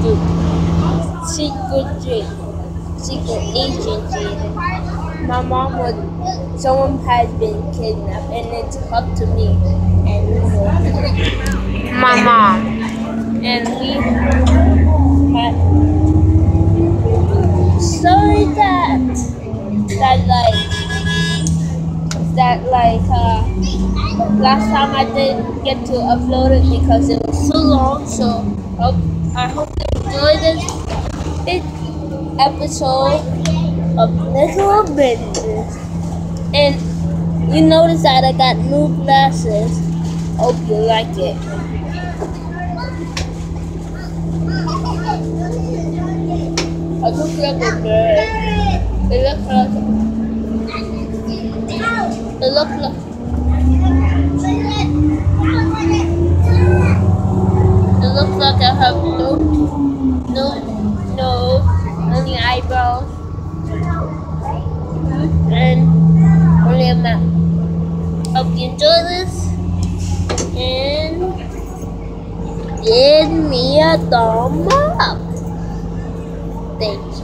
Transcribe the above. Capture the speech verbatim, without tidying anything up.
secret, secret drink, secret agent agent. My mom would, someone has been kidnapped and it's up to me and you know, my mom. And we had, sorry that, that like, that like, uh, last time I didn't get to upload it because it was so long, so hope, I hope you enjoyed this, this episode of Little Business. And you notice that I got new glasses. Hope you like it. I look like a bird. It looks like it looks like it looks like I have no no nose, only eyebrows, and only a mouth. Hope you enjoy this and give me a thumb up. Thanks.